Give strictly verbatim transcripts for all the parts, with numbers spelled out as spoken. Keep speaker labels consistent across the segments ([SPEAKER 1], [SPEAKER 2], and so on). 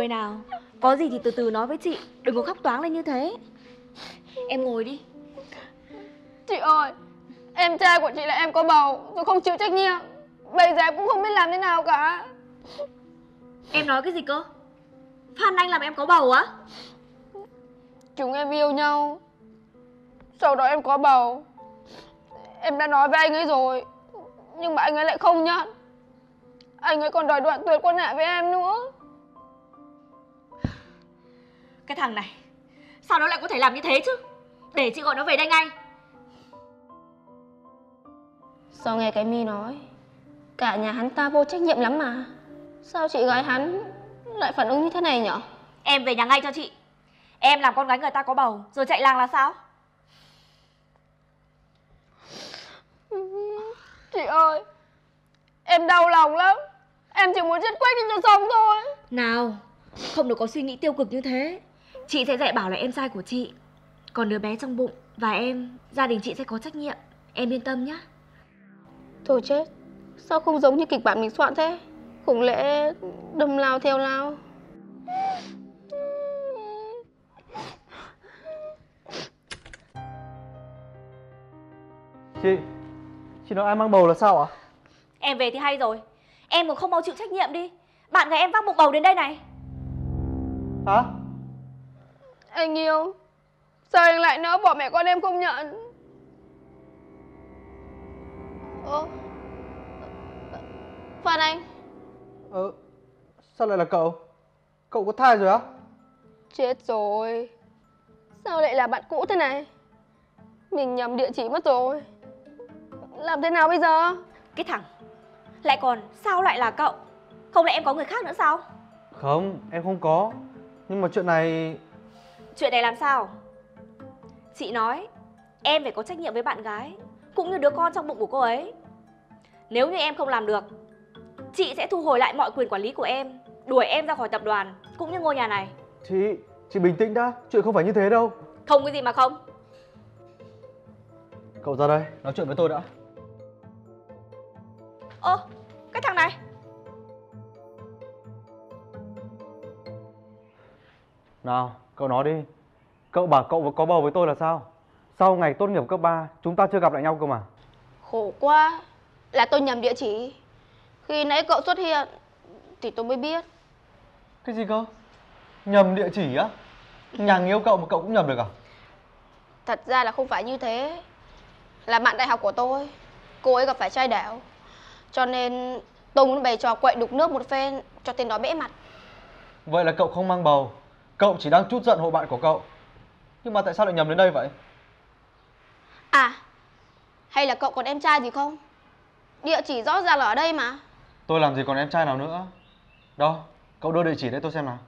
[SPEAKER 1] ngồi nào. Có gì thì từ từ nói với chị, đừng có khóc toáng lên như thế. Em ngồi đi.
[SPEAKER 2] Chị ơi, em trai của chị là em có bầu rồi không chịu trách nhiệm. Bây giờ em cũng không biết làm thế nào cả.
[SPEAKER 1] Em nói cái gì cơ? Phan Anh làm em có bầu á?
[SPEAKER 2] Chúng em yêu nhau, sau đó em có bầu. Em đã nói với anh ấy rồi, nhưng mà anh ấy lại không nhận. Anh ấy còn đòi đoạn tuyệt quan hệ với em nữa.
[SPEAKER 1] Cái thằng này, sao nó lại có thể làm như thế chứ? Để chị gọi nó về đây ngay.
[SPEAKER 2] Sao nghe cái Mi nói cả nhà hắn ta vô trách nhiệm lắm mà. Sao chị gái hắn lại phản ứng như thế này nhở?
[SPEAKER 1] Em về nhà ngay cho chị. Em làm con gái người ta có bầu rồi chạy làng là sao?
[SPEAKER 2] Chị ơi, em đau lòng lắm. Em chỉ muốn chết quách đi cho xong thôi.
[SPEAKER 1] Nào, không được có suy nghĩ tiêu cực như thế. Chị sẽ dạy bảo là em trai của chị. Còn đứa bé trong bụng và em, gia đình chị sẽ có trách nhiệm. Em yên tâm nhé.
[SPEAKER 2] Thôi chết, sao không giống như kịch bản mình soạn thế? Không lẽ đâm lao theo lao?
[SPEAKER 3] Chị, chị nói ai mang bầu là sao ạ?
[SPEAKER 1] Em về thì hay rồi. Em còn không mau chịu trách nhiệm đi. Bạn gái em vác bụng bầu đến đây này.
[SPEAKER 3] Hả?
[SPEAKER 2] Anh yêu, sao anh lại nỡ bỏ mẹ con em không nhận? Ơ, Phan Anh.
[SPEAKER 3] Ờ, sao lại là cậu? Cậu có thai rồi á?
[SPEAKER 2] Chết rồi, sao lại là bạn cũ thế này? Mình nhầm địa chỉ mất rồi. Làm thế nào bây giờ?
[SPEAKER 1] Cái thằng, lại còn sao lại là cậu? Không lẽ em có người khác nữa sao?
[SPEAKER 3] Không, em không có. Nhưng mà chuyện này...
[SPEAKER 1] Chuyện này làm sao? Chị nói em phải có trách nhiệm với bạn gái cũng như đứa con trong bụng của cô ấy. Nếu như em không làm được, chị sẽ thu hồi lại mọi quyền quản lý của em, đuổi em ra khỏi tập đoàn cũng như ngôi nhà này.
[SPEAKER 3] Chị, chị bình tĩnh đã. Chuyện không phải như thế đâu.
[SPEAKER 1] Không cái gì mà không.
[SPEAKER 3] Cậu ra đây, nói chuyện với tôi đã.
[SPEAKER 1] Ơ, cái thằng này.
[SPEAKER 3] Nào, cậu nói đi. Cậu bảo cậu có bầu với tôi là sao? Sau ngày tốt nghiệp cấp ba, chúng ta chưa gặp lại nhau cơ mà.
[SPEAKER 2] Khổ quá, là tôi nhầm địa chỉ. Khi nãy cậu xuất hiện thì tôi mới biết.
[SPEAKER 3] Cái gì cơ? Nhầm địa chỉ á? Nhà người yêu cậu mà cậu cũng nhầm được à?
[SPEAKER 2] Thật ra là không phải như thế. Là bạn đại học của tôi, cô ấy gặp phải trai đẻo, cho nên tôi muốn bày trò quậy đục nước một phen cho tên đó bẽ mặt.
[SPEAKER 3] Vậy là cậu không mang bầu. Cậu chỉ đang trút giận hộ bạn của cậu. Nhưng mà tại sao lại nhầm đến đây vậy?
[SPEAKER 2] À, hay là cậu còn em trai gì không? Địa chỉ rõ ràng là ở đây mà.
[SPEAKER 3] Tôi làm gì còn em trai nào nữa. Đâu, cậu đưa địa chỉ đây tôi xem nào.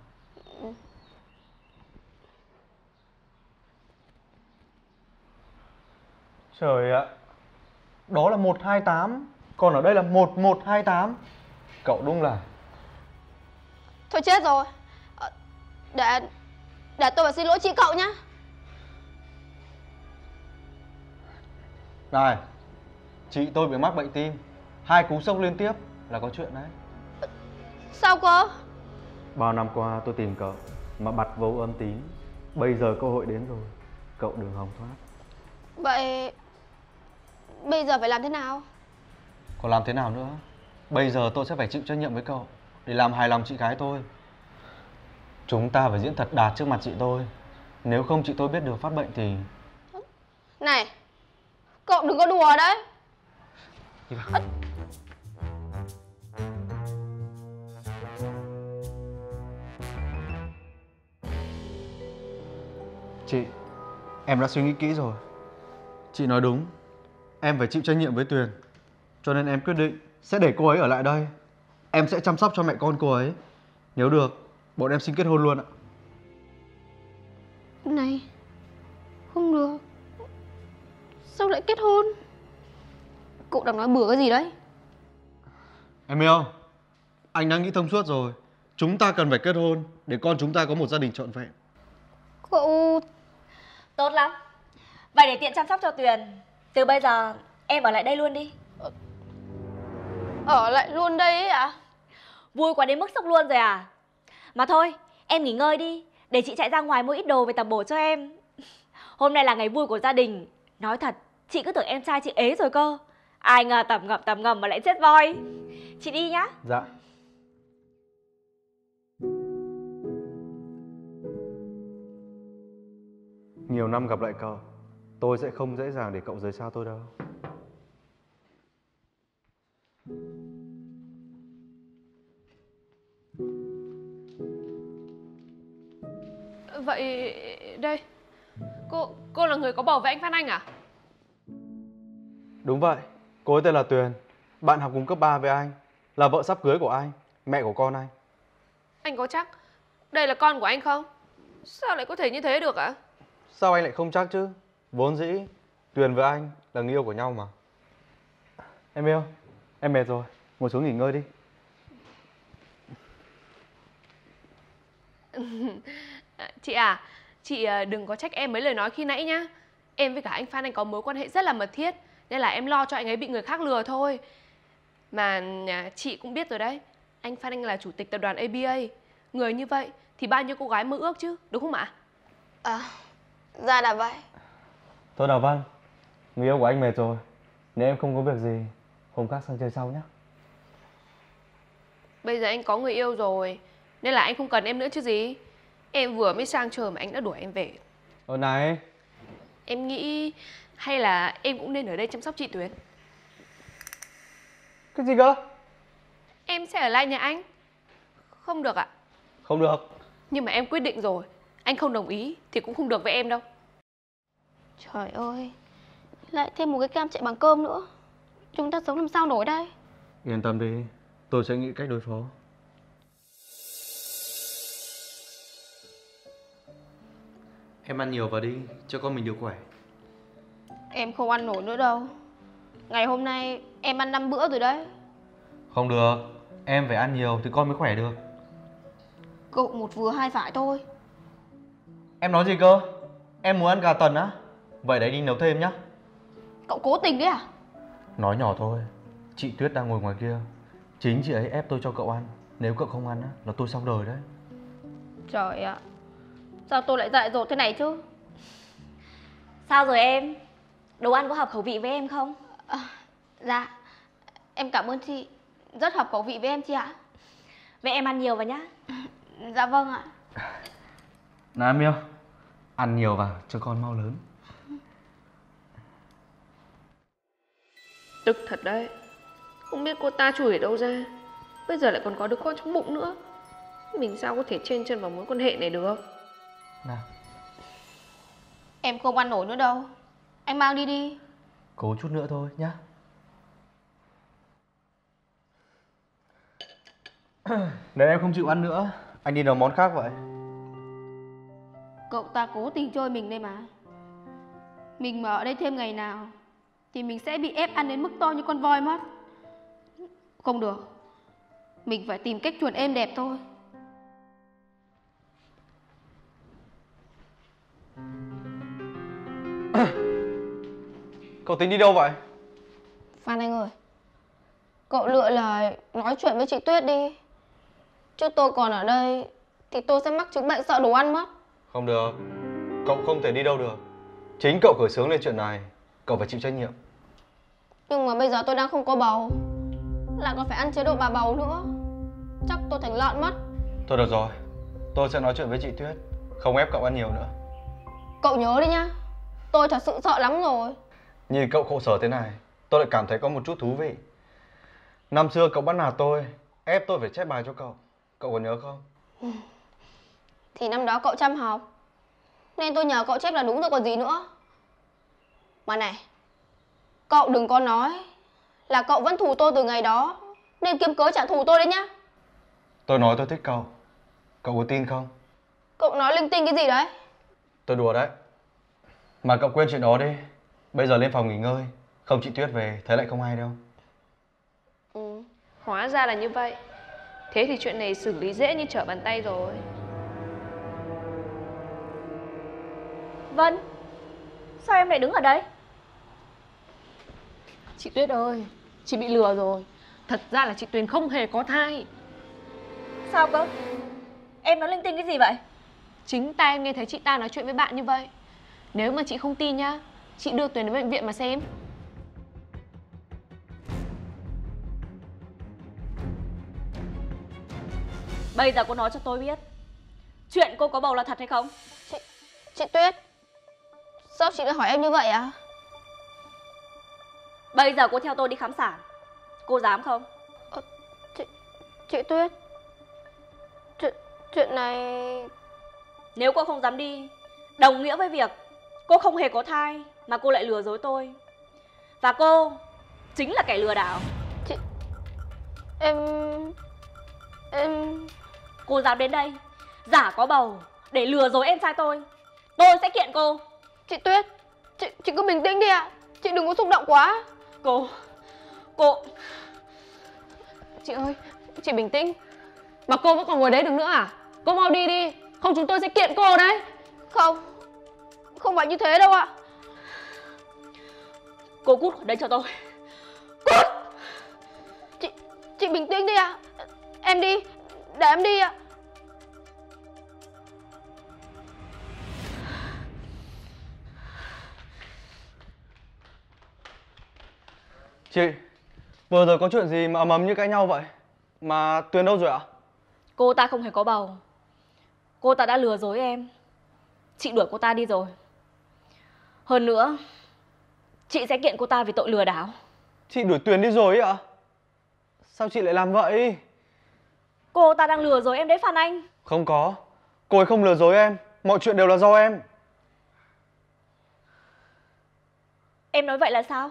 [SPEAKER 3] Trời ạ, đó là một hai tám, còn ở đây là một một hai tám. Cậu đúng là...
[SPEAKER 2] Thôi chết rồi. Ờ, Để Để tôi vào xin lỗi chị cậu nhá.
[SPEAKER 3] Này, chị tôi bị mắc bệnh tim, hai cú sốc liên tiếp là có chuyện đấy.
[SPEAKER 2] Sao cơ?
[SPEAKER 3] Bao năm qua tôi tìm cậu mà bặt vô âm tín. Bây giờ cơ hội đến rồi, cậu đừng hòng thoát.
[SPEAKER 2] Vậy bây giờ phải làm thế nào?
[SPEAKER 3] Còn làm thế nào nữa? Bây giờ tôi sẽ phải chịu trách nhiệm với cậu để làm hài lòng chị gái tôi. Chúng ta phải diễn thật đạt trước mặt chị tôi. Nếu không chị tôi biết được phát bệnh thì...
[SPEAKER 2] Này, cậu đừng có đùa đấy. À,
[SPEAKER 3] Chị, em đã suy nghĩ kỹ rồi. Chị nói đúng, em phải chịu trách nhiệm với Tuyền. Cho nên em quyết định sẽ để cô ấy ở lại đây. Em sẽ chăm sóc cho mẹ con cô ấy. Nếu được, bọn em xin kết hôn luôn ạ.
[SPEAKER 2] Này, không được. Sao lại kết hôn? Cậu đang nói bừa cái gì đấy?
[SPEAKER 3] Em yêu, anh đã nghĩ thông suốt rồi. Chúng ta cần phải kết hôn để con chúng ta có một gia đình trọn vẹn.
[SPEAKER 2] Cậu...
[SPEAKER 1] Tốt lắm. Vậy để tiện chăm sóc cho Tuyền, từ bây giờ em ở lại đây luôn đi.
[SPEAKER 2] Ở lại luôn đây ấy à?
[SPEAKER 1] Vui quá đến mức sốc luôn rồi à? Mà thôi, Em nghỉ ngơi đi, để chị chạy ra ngoài mua ít đồ về tẩm bổ cho em. Hôm nay là ngày vui của gia đình. Nói thật, chị cứ tưởng em trai chị ế rồi cơ. Ai ngờ tẩm ngập tẩm ngầm mà lại chết voi. Chị đi nhá.
[SPEAKER 3] Dạ. Nhiều năm gặp lại cậu, tôi sẽ không dễ dàng để cậu rời xa tôi đâu.
[SPEAKER 2] Vậy đây, cô cô là người có bầu với anh Phan Anh à?
[SPEAKER 3] Đúng vậy, cô ấy tên là Tuyền, bạn học cùng cấp ba với anh, là vợ sắp cưới của anh, mẹ của con anh.
[SPEAKER 2] Anh có chắc đây là con của anh không? Sao lại có thể như thế được ạ?
[SPEAKER 3] Sao anh lại không chắc chứ? Vốn dĩ Tuyền với anh là người yêu của nhau mà. Em yêu, em mệt rồi, ngồi xuống nghỉ ngơi đi.
[SPEAKER 2] Chị à, chị đừng có trách em mấy lời nói khi nãy nhá. Em với cả anh Phan Anh có mối quan hệ rất là mật thiết, nên là em lo cho anh ấy bị người khác lừa thôi. Mà chị cũng biết rồi đấy, anh Phan Anh là chủ tịch tập đoàn a bê a. Người như vậy thì bao nhiêu cô gái mơ ước chứ, đúng không ạ?
[SPEAKER 4] À, ra là vậy.
[SPEAKER 3] Thôi nào Văn, người yêu của anh mệt rồi, nếu em không có việc gì, hôm khác sang chơi sau nhé.
[SPEAKER 2] Bây giờ anh có người yêu rồi, nên là anh không cần em nữa chứ gì. Em vừa mới sang chơi mà anh đã đuổi em về.
[SPEAKER 3] Ờ này.
[SPEAKER 2] Em nghĩ hay là em cũng nên ở đây chăm sóc chị Tuyến.
[SPEAKER 3] Cái gì cơ?
[SPEAKER 2] Em sẽ ở lại nhà anh. Không được ạ?
[SPEAKER 3] Không được.
[SPEAKER 2] Nhưng mà em quyết định rồi, anh không đồng ý thì cũng không được với em đâu.
[SPEAKER 4] Trời ơi, lại thêm một cái cam chạy bằng cơm nữa. Chúng ta sống làm sao nổi đây?
[SPEAKER 3] Yên tâm đi, tôi sẽ nghĩ cách đối phó. Em ăn nhiều vào đi, cho con mình được khỏe.
[SPEAKER 4] Em không ăn nổi nữa đâu. Ngày hôm nay em ăn năm bữa rồi đấy.
[SPEAKER 3] Không được, em phải ăn nhiều thì con mới khỏe được.
[SPEAKER 4] Cậu một vừa hai phải thôi.
[SPEAKER 3] Em nói gì cơ? Em muốn ăn gà tần á? Vậy đấy đi nấu thêm nhá.
[SPEAKER 4] Cậu cố tình đấy à?
[SPEAKER 3] Nói nhỏ thôi, chị Tuyết đang ngồi ngoài kia. Chính chị ấy ép tôi cho cậu ăn. Nếu cậu không ăn á, là tôi xong đời đấy.
[SPEAKER 4] Trời ạ, sao tôi lại dại dột thế này chứ?
[SPEAKER 1] Sao rồi em? Đồ ăn có hợp khẩu vị với em không?
[SPEAKER 4] À, dạ, em cảm ơn chị. Rất hợp khẩu vị với em chị ạ.
[SPEAKER 1] Vậy em ăn nhiều vào nhá.
[SPEAKER 4] Dạ vâng ạ.
[SPEAKER 3] Nào em yêu, ăn nhiều vào cho con mau lớn.
[SPEAKER 2] Tức thật đấy. Không biết cô ta chửi ở đâu ra, bây giờ lại còn có đứa con trong bụng nữa. Mình sao có thể chen chân vào mối quan hệ này được?
[SPEAKER 3] Nào,
[SPEAKER 4] Em không ăn nổi nữa đâu. Anh mang đi đi.
[SPEAKER 3] cố chút nữa thôi nhá. Nếu em không chịu ăn nữa, anh đi nấu món khác vậy.
[SPEAKER 4] Cậu ta cố tình chơi mình đây mà. Mình mà ở đây thêm ngày nào thì mình sẽ bị ép ăn đến mức to như con voi mất. Không được, mình phải tìm cách chuồn êm đẹp thôi.
[SPEAKER 3] Cậu tính đi đâu vậy?
[SPEAKER 4] Phan Anh ơi, cậu lựa lời nói chuyện với chị Tuyết đi. Chứ tôi còn ở đây thì tôi sẽ mắc chứng bệnh sợ đồ ăn mất.
[SPEAKER 3] Không được, cậu không thể đi đâu được. Chính cậu khởi xướng lên chuyện này, cậu phải chịu trách nhiệm.
[SPEAKER 4] Nhưng mà bây giờ tôi đang không có bầu, lại còn phải ăn chế độ bà bầu nữa. Chắc tôi thành lợn mất.
[SPEAKER 3] Thôi được rồi, tôi sẽ nói chuyện với chị Tuyết, không ép cậu ăn nhiều nữa.
[SPEAKER 4] Cậu nhớ đi nhá, tôi thật sự sợ lắm rồi.
[SPEAKER 3] Nhìn cậu khổ sở thế này, tôi lại cảm thấy có một chút thú vị. Năm xưa cậu bắt nạt tôi, ép tôi phải chép bài cho cậu. Cậu còn nhớ không?
[SPEAKER 4] Thì năm đó cậu chăm học, nên tôi nhờ cậu chép là đúng rồi còn gì nữa. Mà này, cậu đừng có nói là cậu vẫn thù tôi từ ngày đó, nên kiếm cớ trả thù tôi đấy nhá.
[SPEAKER 3] Tôi nói tôi thích cậu, cậu có tin không?
[SPEAKER 4] Cậu nói linh tinh cái gì đấy?
[SPEAKER 3] Tôi đùa đấy. Mà cậu quên chuyện đó đi. Bây giờ lên phòng nghỉ ngơi, không chị Tuyết về thấy lại không hay đâu.
[SPEAKER 4] Ừ.
[SPEAKER 2] Hóa ra là như vậy. Thế thì chuyện này xử lý dễ như trở bàn tay rồi.
[SPEAKER 1] Vân, sao em lại đứng ở đây?
[SPEAKER 2] Chị Tuyết ơi, chị bị lừa rồi. Thật ra là chị Tuyền không hề có thai.
[SPEAKER 1] Sao cơ? Em nói linh tinh cái gì vậy?
[SPEAKER 2] Chính tai em nghe thấy chị ta nói chuyện với bạn như vậy. Nếu mà chị không tin nhá, chị đưa Tuyền đến bệnh viện mà xem.
[SPEAKER 1] Bây giờ cô nói cho tôi biết, chuyện cô có bầu là thật hay không?
[SPEAKER 4] Chị, chị Tuyết, sao chị lại hỏi em như vậy à?
[SPEAKER 1] Bây giờ cô theo tôi đi khám sản, cô dám không?
[SPEAKER 4] Ờ, chị, chị Tuyết, chuyện, chuyện này...
[SPEAKER 1] Nếu cô không dám đi, đồng nghĩa với việc cô không hề có thai mà cô lại lừa dối tôi. Và cô chính là kẻ lừa đảo.
[SPEAKER 4] Chị... Em... Em...
[SPEAKER 1] Cô dám đến đây giả có bầu để lừa dối em trai tôi, tôi sẽ kiện cô.
[SPEAKER 4] Chị Tuyết, chị, chị cứ bình tĩnh đi ạ. Chị đừng có xúc động quá.
[SPEAKER 1] Cô... Cô...
[SPEAKER 2] Chị ơi, chị bình tĩnh. Mà cô vẫn còn ngồi đấy được nữa à? Cô mau đi đi, không chúng tôi sẽ kiện cô đấy.
[SPEAKER 4] Không, không phải như thế đâu ạ.
[SPEAKER 1] Cô cút khỏi đây cho tôi.
[SPEAKER 4] Cút! Chị, chị bình tĩnh đi ạ. Em đi, để em đi ạ.
[SPEAKER 3] Chị, vừa rồi có chuyện gì mà ầm ầm như cãi nhau vậy? Mà Tuyền đâu rồi ạ?
[SPEAKER 1] Cô ta không hề có bầu. Cô ta đã lừa dối em. Chị đuổi cô ta đi rồi. Hơn nữa, chị sẽ kiện cô ta vì tội lừa đảo.
[SPEAKER 3] Chị đuổi Tuyền đi rồi ạ? Sao chị lại làm vậy?
[SPEAKER 1] Cô ta đang lừa dối em đấy Phan Anh.
[SPEAKER 3] Không có, cô ấy không lừa dối em. Mọi chuyện đều là do em.
[SPEAKER 1] Em nói vậy là sao?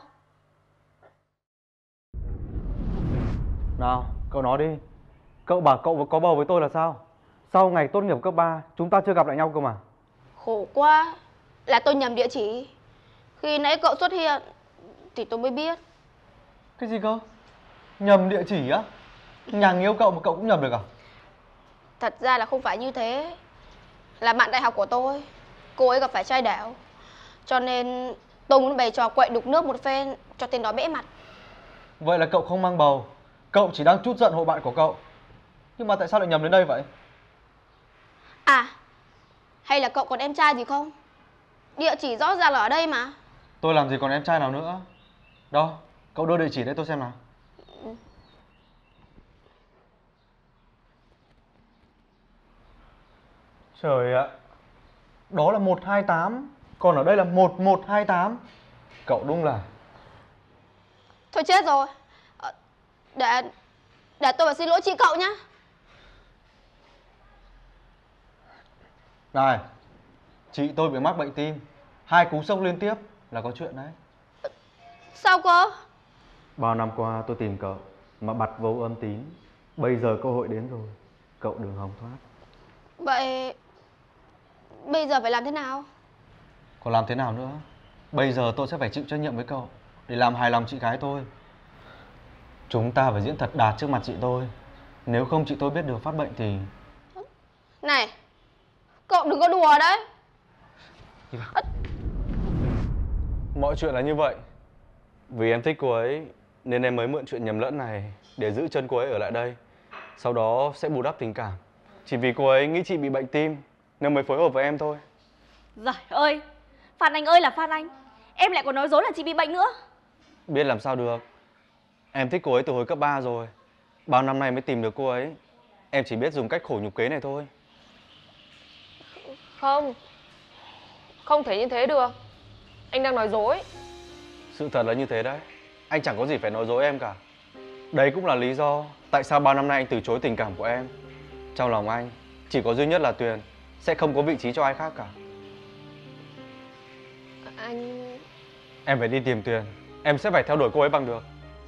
[SPEAKER 3] Nào, cậu nói đi. Cậu bảo cậu có bầu với tôi là sao? Sau ngày tốt nghiệp cấp ba, chúng ta chưa gặp lại nhau cơ mà.
[SPEAKER 4] Khổ quá, là tôi nhầm địa chỉ. Khi nãy cậu xuất hiện thì tôi mới biết.
[SPEAKER 3] Cái gì cơ? Nhầm địa chỉ á? Nhà người yêu cậu mà cậu cũng nhầm được à?
[SPEAKER 4] Thật ra là không phải như thế. Là bạn đại học của tôi, cô ấy gặp phải trai đẻo, cho nên tôi muốn bày trò quậy đục nước một phen cho tên đó bẽ mặt.
[SPEAKER 3] Vậy là cậu không mang bầu. Cậu chỉ đang trút giận hộ bạn của cậu. Nhưng mà tại sao lại nhầm đến đây vậy?
[SPEAKER 4] À, hay là cậu còn em trai gì không? Địa chỉ rõ ràng là ở đây mà.
[SPEAKER 3] Tôi làm gì còn em trai nào nữa. Đâu, cậu đưa địa chỉ đây tôi xem nào. Trời ạ, đó là một hai tám, còn ở đây là một một hai tám. Cậu đúng là...
[SPEAKER 4] Thôi chết rồi. Ờ, Để để tôi phải xin lỗi chị cậu nhá.
[SPEAKER 3] Này, chị tôi bị mắc bệnh tim, hai cú sốc liên tiếp là có chuyện đấy.
[SPEAKER 4] Sao cơ?
[SPEAKER 3] Bao năm qua tôi tìm cậu mà bặt vô âm tín. Bây giờ cơ hội đến rồi, cậu đừng hòng thoát.
[SPEAKER 4] Vậy bây giờ phải làm thế nào?
[SPEAKER 3] Còn làm thế nào nữa? Bây giờ tôi sẽ phải chịu trách nhiệm với cậu để làm hài lòng chị gái tôi. Chúng ta phải diễn thật đạt trước mặt chị tôi. Nếu không chị tôi biết được phát bệnh thì...
[SPEAKER 4] Này, cậu đừng có đùa đấy.
[SPEAKER 3] Mọi chuyện là như vậy. Vì em thích cô ấy nên em mới mượn chuyện nhầm lẫn này để giữ chân cô ấy ở lại đây. Sau đó sẽ bù đắp tình cảm. Chỉ vì cô ấy nghĩ chị bị bệnh tim nên mới phối hợp với em thôi.
[SPEAKER 1] Giời ơi, Phan Anh ơi là Phan Anh, em lại còn nói dối là chị bị bệnh nữa.
[SPEAKER 3] Biết làm sao được. Em thích cô ấy từ hồi cấp ba rồi. Bao năm nay mới tìm được cô ấy. Em chỉ biết dùng cách khổ nhục kế này thôi.
[SPEAKER 2] Không, không thể như thế được. Anh đang nói dối.
[SPEAKER 3] Sự thật là như thế đấy. Anh chẳng có gì phải nói dối em cả. Đấy cũng là lý do tại sao bao năm nay anh từ chối tình cảm của em. Trong lòng anh chỉ có duy nhất là Tuyền, sẽ không có vị trí cho ai khác cả.
[SPEAKER 2] Anh...
[SPEAKER 3] Em phải đi tìm Tuyền. Em sẽ phải theo đuổi cô ấy bằng được.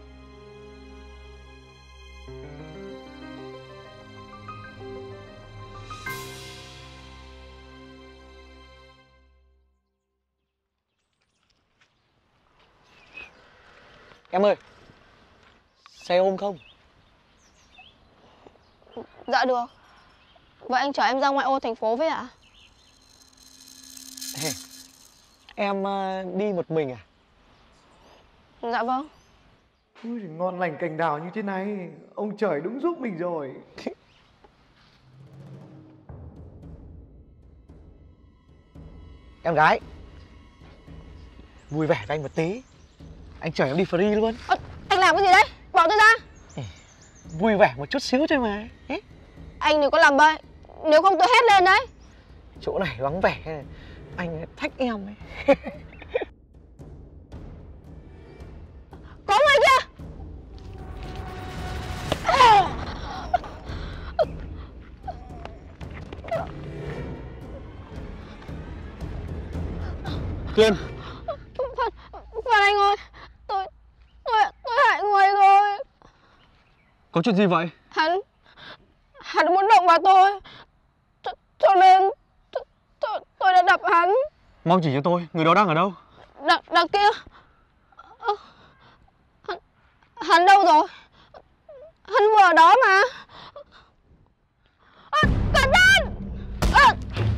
[SPEAKER 5] Em ơi, xe ôm không?
[SPEAKER 4] Dạ được. Vậy anh chở em ra ngoại ô thành phố với ạ?
[SPEAKER 5] Hey, em uh, đi một mình à?
[SPEAKER 4] Dạ vâng.
[SPEAKER 6] Ui, ngon lành cành đào như thế này, ông trời đúng giúp mình rồi.
[SPEAKER 5] Em gái, vui vẻ với anh một tí. Anh chở em đi free luôn.
[SPEAKER 2] À, anh làm cái gì đấy? Bỏ tôi ra.
[SPEAKER 5] Vui vẻ một chút xíu thôi mà. Ê,
[SPEAKER 2] Anh đừng có làm bậy, nếu không tôi hét lên đấy.
[SPEAKER 5] chỗ này vắng vẻ, anh thách em ấy.
[SPEAKER 2] Có người kia.
[SPEAKER 3] Tuyền,
[SPEAKER 2] Phan, Phan Anh ơi, tôi, tôi, tôi hại người rồi.
[SPEAKER 3] có chuyện gì vậy?
[SPEAKER 2] Hắn, hắn muốn động vào tôi, cho, cho nên tôi, tôi, tôi đã đập hắn.
[SPEAKER 3] Mau chỉ cho tôi, người đó đang ở đâu?
[SPEAKER 2] Đằng, đằng kia. Ơ, hắn, hắn đâu rồi? Hắn vừa ở đó mà. À, cẩn thận! À.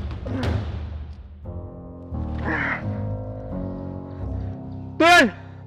[SPEAKER 3] Tuyền!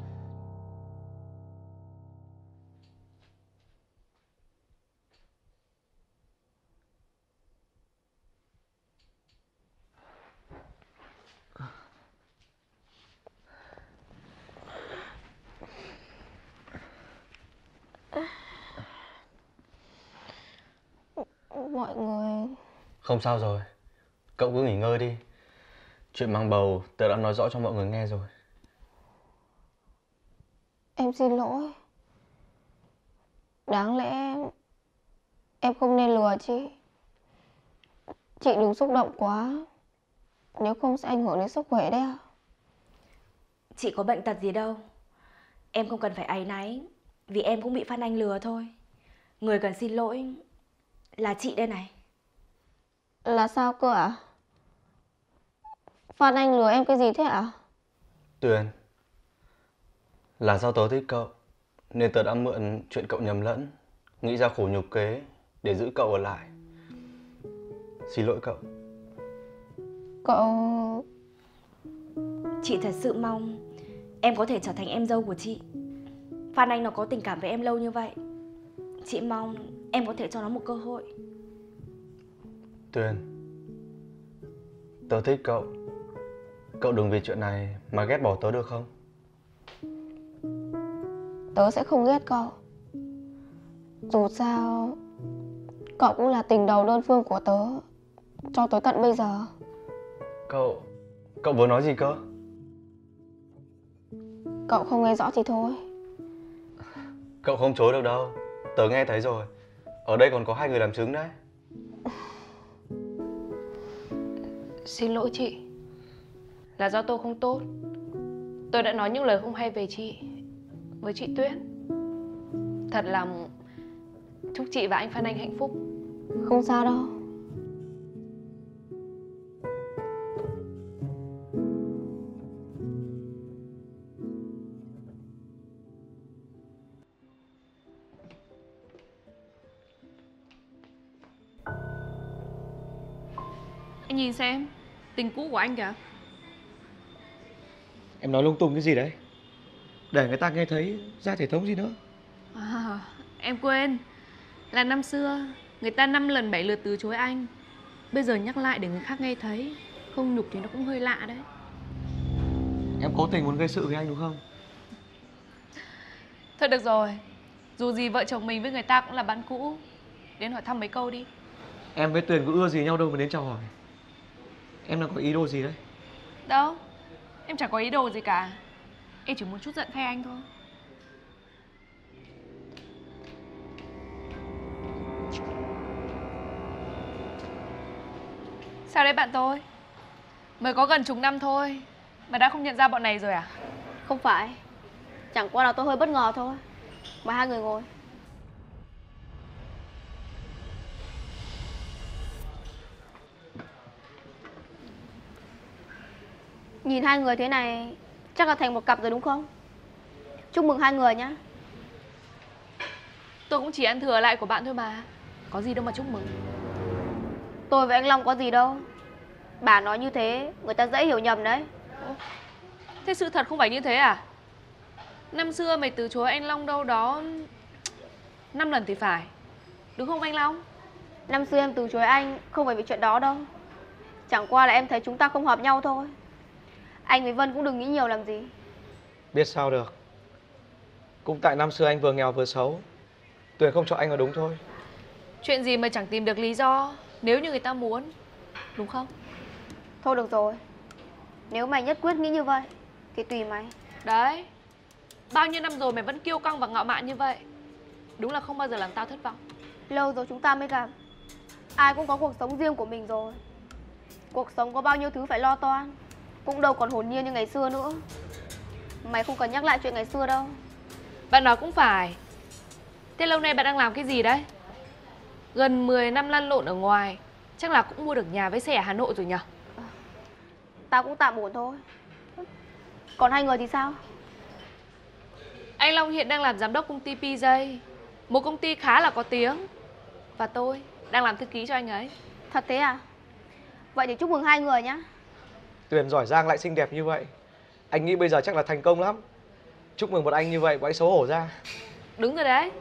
[SPEAKER 2] Mọi người...
[SPEAKER 3] Không sao rồi, cậu cứ nghỉ ngơi đi. Chuyện mang bầu tớ đã nói rõ cho mọi người nghe rồi.
[SPEAKER 2] Em xin lỗi. Đáng lẽ em không nên lừa chị. Chị đừng xúc động quá, nếu không sẽ ảnh hưởng đến sức khỏe đấy ạ.
[SPEAKER 1] Chị có bệnh tật gì đâu. Em không cần phải áy náy, vì em cũng bị Phan Anh lừa thôi. Người cần xin lỗi là chị đây này.
[SPEAKER 2] Là sao cơ ạ? Phan Anh lừa em cái gì thế ạ?
[SPEAKER 3] Tuyền, là do tớ thích cậu nên tớ đã mượn chuyện cậu nhầm lẫn, nghĩ ra khổ nhục kế để giữ cậu ở lại. Xin lỗi cậu.
[SPEAKER 2] Cậu...
[SPEAKER 1] Chị thật sự mong em có thể trở thành em dâu của chị. Phan Anh nó có tình cảm với em lâu như vậy, chị mong em có thể cho nó một cơ hội.
[SPEAKER 3] Tuyền, tớ thích cậu. Cậu đừng vì chuyện này mà ghét bỏ tớ được không?
[SPEAKER 2] Tớ sẽ không ghét cậu. Dù sao cậu cũng là tình đầu đơn phương của tớ cho tới tận bây giờ.
[SPEAKER 3] Cậu... Cậu vừa nói gì cơ?
[SPEAKER 2] Cậu không nghe rõ thì thôi.
[SPEAKER 3] Cậu không chối được đâu, tớ nghe thấy rồi. Ở đây còn có hai người làm chứng đấy.
[SPEAKER 7] Xin lỗi chị, là do tôi không tốt. Tôi đã nói những lời không hay về chị với chị Tuyết. Thật lòng chúc chị và anh Phan Anh hạnh phúc.
[SPEAKER 2] Không sao đâu.
[SPEAKER 7] Anh nhìn xem, tình cũ của anh kìa.
[SPEAKER 3] Em nói lung tung cái gì đấy? Để người ta nghe thấy ra thể thống gì nữa.
[SPEAKER 7] À, em quên, là năm xưa người ta năm lần bảy lượt từ chối anh. Bây giờ nhắc lại để người khác nghe thấy, không nhục thì nó cũng hơi lạ đấy.
[SPEAKER 3] Em cố tình muốn gây sự với anh đúng không?
[SPEAKER 7] Thôi được rồi, dù gì vợ chồng mình với người ta cũng là bạn cũ. Đến hỏi thăm mấy câu đi.
[SPEAKER 3] Em với Tuyền có ưa gì nhau đâu mà đến chào hỏi. Em đang có ý đồ gì đấy?
[SPEAKER 7] Đâu, em chẳng có ý đồ gì cả. Em chỉ muốn chút giận thay anh thôi. Sao đấy bạn tôi? Mới có gần chục năm thôi mà đã không nhận ra bọn này rồi à?
[SPEAKER 4] Không phải, chẳng qua là tôi hơi bất ngờ thôi. Mời hai người ngồi. Nhìn hai người thế này chắc là thành một cặp rồi đúng không? Chúc mừng hai người nhé.
[SPEAKER 7] Tôi cũng chỉ ăn thừa lại của bạn thôi mà. Có gì đâu mà chúc mừng.
[SPEAKER 4] Tôi với anh Long có gì đâu. Bà nói như thế người ta dễ hiểu nhầm đấy.
[SPEAKER 7] Thế sự thật không phải như thế à? Năm xưa mày từ chối anh Long đâu đó năm lần thì phải. Đúng không anh Long?
[SPEAKER 4] Năm xưa em từ chối anh không phải vì chuyện đó đâu. Chẳng qua là em thấy chúng ta không hợp nhau thôi. Anh với Vân cũng đừng nghĩ nhiều làm gì.
[SPEAKER 5] Biết sao được. Cũng tại năm xưa anh vừa nghèo vừa xấu, Tuyền không cho anh là đúng thôi.
[SPEAKER 7] Chuyện gì mà chẳng tìm được lý do nếu như người ta muốn, đúng không?
[SPEAKER 4] Thôi được rồi, nếu mày nhất quyết nghĩ như vậy thì tùy mày.
[SPEAKER 7] Đấy, bao nhiêu năm rồi mày vẫn kiêu căng và ngạo mạn như vậy. Đúng là không bao giờ làm tao thất vọng.
[SPEAKER 4] Lâu rồi chúng ta mới gặp. Ai cũng có cuộc sống riêng của mình rồi. Cuộc sống có bao nhiêu thứ phải lo toan, cũng đâu còn hồn nhiên như ngày xưa nữa. Mày không cần nhắc lại chuyện ngày xưa đâu.
[SPEAKER 7] Bạn nói cũng phải. Thế lâu nay bạn đang làm cái gì đấy? Gần mười năm lăn lộn ở ngoài, chắc là cũng mua được nhà với xe ở Hà Nội rồi nhỉ?
[SPEAKER 4] Tao cũng tạm ổn thôi. Còn hai người thì sao?
[SPEAKER 7] Anh Long hiện đang làm giám đốc công ty pê gi, một công ty khá là có tiếng. Và tôi đang làm thư ký cho anh ấy.
[SPEAKER 4] Thật thế à? Vậy thì chúc mừng hai người nhá.
[SPEAKER 5] Tuyền giỏi giang lại xinh đẹp như vậy, anh nghĩ bây giờ chắc là thành công lắm. Chúc mừng một anh như vậy, bọn anh xấu hổ ra.
[SPEAKER 7] Đúng rồi đấy.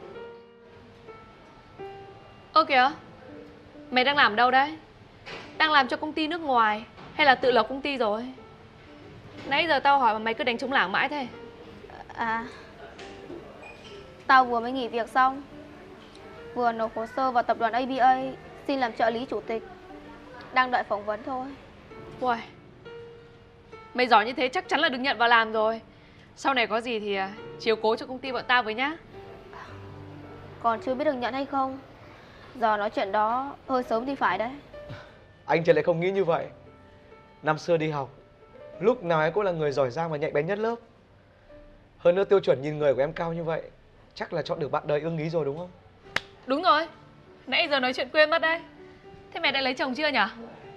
[SPEAKER 7] Ơ kìa, mày đang làm đâu đấy? Đang làm cho công ty nước ngoài hay là tự lập công ty rồi? Nãy giờ tao hỏi mà mày cứ đánh trống lảng mãi thế.
[SPEAKER 4] À, tao vừa mới nghỉ việc xong, vừa nộp hồ sơ vào tập đoàn a bê a xin làm trợ lý chủ tịch. Đang đợi phỏng vấn thôi.
[SPEAKER 7] Uầy, mày giỏi như thế chắc chắn là được nhận vào làm rồi. Sau này có gì thì à, chiếu cố cho công ty bọn tao với nhá.
[SPEAKER 4] Còn chưa biết được nhận hay không. Giờ nói chuyện đó hơi sớm thì phải đấy.
[SPEAKER 5] Anh thì lại không nghĩ như vậy. Năm xưa đi học, lúc nào em cũng là người giỏi giang và nhạy bén nhất lớp. Hơn nữa tiêu chuẩn nhìn người của em cao như vậy, chắc là chọn được bạn đời ưng ý rồi đúng không?
[SPEAKER 7] Đúng rồi, nãy giờ nói chuyện quên mất đấy. Thế mày đã lấy chồng chưa nhở?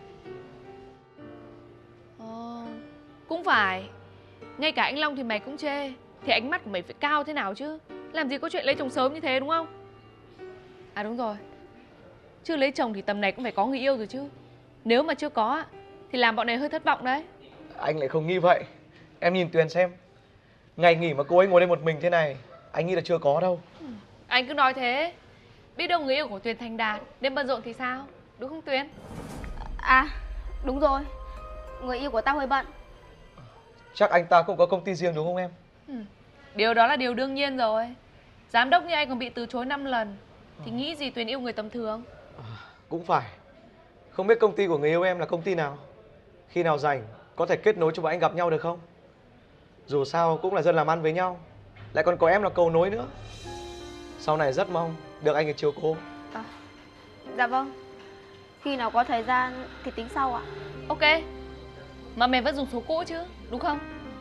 [SPEAKER 7] Ờ, cũng phải. Ngay cả anh Long thì mày cũng chê. Thì ánh mắt của mày phải cao thế nào chứ. Làm gì có chuyện lấy chồng sớm như thế đúng không? À đúng rồi, chưa lấy chồng thì tầm này cũng phải có người yêu rồi chứ. Nếu mà chưa có thì làm bọn này hơi thất vọng đấy.
[SPEAKER 5] Anh lại không nghĩ vậy. Em nhìn Tuyền xem, ngày nghỉ mà cô ấy ngồi đây một mình thế này, anh nghĩ là chưa có đâu.
[SPEAKER 7] Anh cứ nói thế. Biết đâu người yêu của Tuyền thành đạt nên bận rộn thì sao? Đúng không Tuyền?
[SPEAKER 4] À, đúng rồi, người yêu của tao hơi bận.
[SPEAKER 5] Chắc anh ta cũng có công ty riêng đúng không em?
[SPEAKER 7] Ừ. Điều đó là điều đương nhiên rồi. Giám đốc như anh còn bị từ chối năm lần thì nghĩ gì Tuyền yêu người tầm thường.
[SPEAKER 5] Cũng phải. Không biết công ty của người yêu em là công ty nào? Khi nào rảnh có thể kết nối cho bọn anh gặp nhau được không? Dù sao cũng là dân làm ăn với nhau, lại còn có em là cầu nối nữa. Sau này rất mong được anh ấy chiếu cố.
[SPEAKER 4] À, dạ vâng. Khi nào có thời gian thì tính sau ạ.
[SPEAKER 7] Ok. Mà mày vẫn dùng số cũ chứ, đúng không?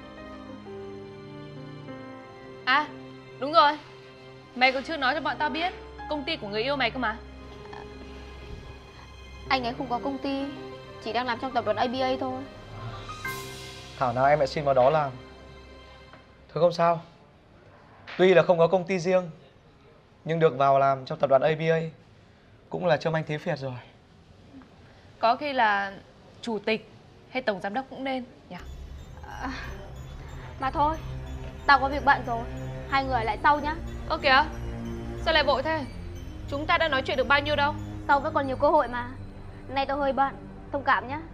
[SPEAKER 7] À, đúng rồi. Mày còn chưa nói cho bọn tao biết công ty của người yêu mày cơ mà.
[SPEAKER 4] Anh ấy không có công ty, chỉ đang làm trong tập đoàn a bê a thôi.
[SPEAKER 5] Thảo nào em lại xin vào đó làm. Thôi không sao. Tuy là không có công ty riêng, nhưng được vào làm trong tập đoàn a bê a cũng là trông anh thế Việt rồi.
[SPEAKER 7] Có khi là chủ tịch hay tổng giám đốc cũng nên nhỉ?
[SPEAKER 4] À, mà thôi, tao có việc bận rồi. Hai người lại sau nhá.
[SPEAKER 7] Ơ kìa, sao lại vội thế? Chúng ta đã nói chuyện được bao nhiêu đâu.
[SPEAKER 4] Sau vẫn còn nhiều cơ hội mà. Nay tao hơi bận, thông cảm nhá.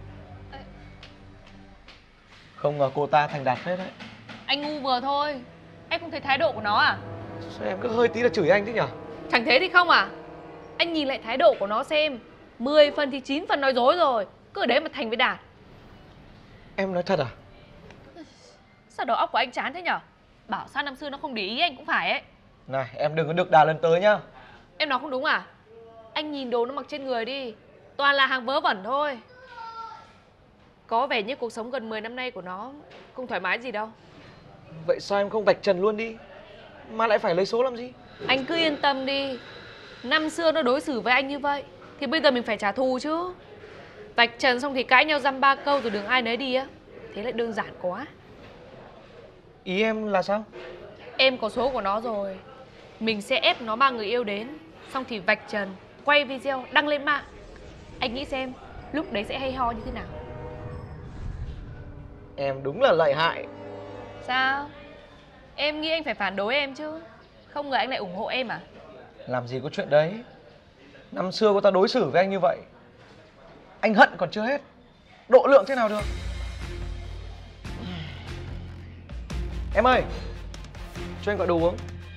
[SPEAKER 5] Không ngờ cô ta thành đạt phết đấy.
[SPEAKER 7] Anh ngu vừa thôi. Em không thấy thái độ của nó à?
[SPEAKER 5] Sao em cứ hơi tí là chửi anh thế nhở?
[SPEAKER 7] Chẳng thế thì không à? Anh nhìn lại thái độ của nó xem, mười phần thì chín phần nói dối rồi. Cứ ở đấy mà thành với Đạt.
[SPEAKER 5] Em nói thật à?
[SPEAKER 7] Sao đầu óc của anh chán thế nhở? Bảo sao năm xưa nó không để ý anh cũng phải ấy.
[SPEAKER 5] Này em đừng có được đà lần tới nhá.
[SPEAKER 7] Em nói không đúng à? Anh nhìn đồ nó mặc trên người đi, toàn là hàng vớ vẩn thôi. Có vẻ như cuộc sống gần mười năm nay của nó không thoải mái gì đâu.
[SPEAKER 5] Vậy sao em không vạch trần luôn đi, mà lại phải lấy số làm gì?
[SPEAKER 7] Anh cứ yên tâm đi. Năm xưa nó đối xử với anh như vậy thì bây giờ mình phải trả thù chứ. Vạch trần xong thì cãi nhau dăm ba câu rồi đường ai nấy đi á. Thế lại đơn giản quá.
[SPEAKER 5] Ý em là sao?
[SPEAKER 7] Em có số của nó rồi. Mình sẽ ép nó mang người yêu đến, xong thì vạch trần, quay video, đăng lên mạng. Anh nghĩ xem lúc đấy sẽ hay ho như thế nào.
[SPEAKER 5] Em đúng là lợi hại.
[SPEAKER 7] Sao? Em nghĩ anh phải phản đối em chứ. Không ngờ anh lại ủng hộ em à?
[SPEAKER 5] Làm gì có chuyện đấy. Năm xưa cô ta đối xử với anh như vậy, anh hận còn chưa hết, độ lượng thế nào được. Em ơi, cho anh gọi đồ uống.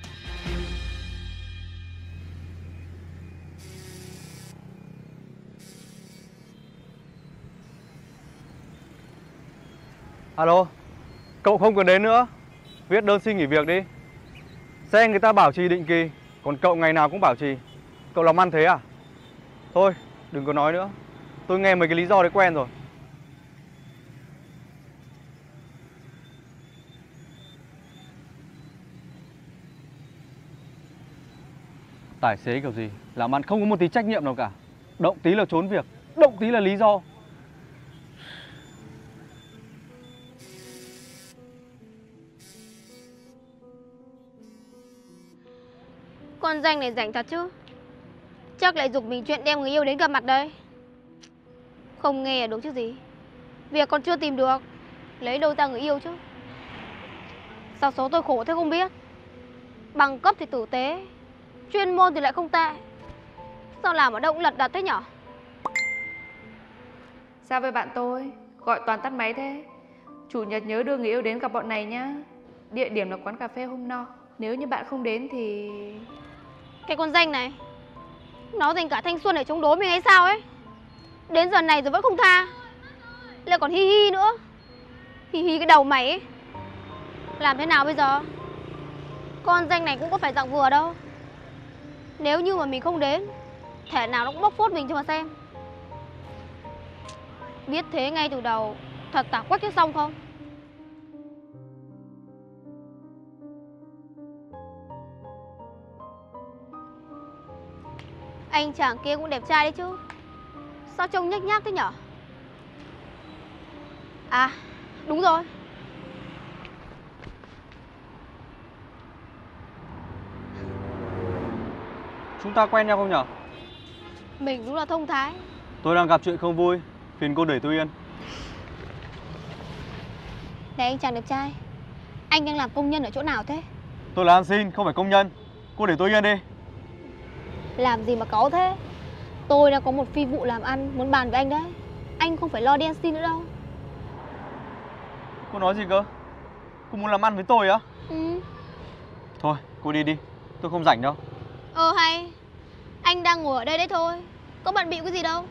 [SPEAKER 3] Alo, cậu không cần đến nữa. Viết đơn xin nghỉ việc đi. Xe người ta bảo trì định kỳ, còn cậu ngày nào cũng bảo trì. Cậu làm ăn thế à? Thôi, đừng có nói nữa. Tôi nghe mấy cái lý do đấy quen rồi. Tài xế kiểu gì, làm ăn không có một tí trách nhiệm nào cả. Động tí là trốn việc, động tí là lý do.
[SPEAKER 4] Con danh này rảnh thật chứ. Chắc lại giục mình chuyện đem người yêu đến gặp mặt đây. Không nghe được chứ gì. Việc còn chưa tìm được, lấy đâu ra người yêu chứ. Sao số tôi khổ thế không biết. Bằng cấp thì tử tế, chuyên môn thì lại không tệ. Sao làm ở đâu cũng lật đật thế nhở?
[SPEAKER 7] Sao với bạn tôi? Gọi toàn tắt máy thế. Chủ nhật nhớ đưa người yêu đến gặp bọn này nhá. Địa điểm là quán cà phê hôm nọ. Nếu như bạn không đến thì...
[SPEAKER 4] Cái con danh này, nó dành cả thanh xuân để chống đối mình hay sao ấy. Đến giờ này rồi vẫn không tha. Lại còn hi hi nữa. Hi hi cái đầu mày ấy. Làm thế nào bây giờ? Con danh này cũng có phải dạng vừa đâu. Nếu như mà mình không đến, thể nào nó cũng bóc phốt mình cho mà xem. Biết thế ngay từ đầu, thật tả quách chứ xong không? Anh chàng kia cũng đẹp trai đấy chứ. Sao trông nhếch nhác thế nhở? À, đúng rồi.
[SPEAKER 3] Chúng ta quen nhau không nhở?
[SPEAKER 4] Mình đúng là thông thái.
[SPEAKER 3] Tôi đang gặp chuyện không vui, phiền cô để tôi yên.
[SPEAKER 4] Này anh chàng đẹp trai, anh đang làm công nhân ở chỗ nào thế?
[SPEAKER 3] Tôi là ăn xin, không phải công nhân. Cô để tôi yên đi.
[SPEAKER 4] Làm gì mà cáu thế? Tôi đang có một phi vụ làm ăn muốn bàn với anh đấy. Anh không phải lo đi ăn xin nữa đâu.
[SPEAKER 3] Cô nói gì cơ? Cô muốn làm ăn với tôi á?
[SPEAKER 4] Ừ.
[SPEAKER 3] Thôi, cô đi đi. Tôi không rảnh đâu.
[SPEAKER 4] Ờ hay. Anh đang ngồi ở đây đấy thôi. Có bận bịu cái gì đâu.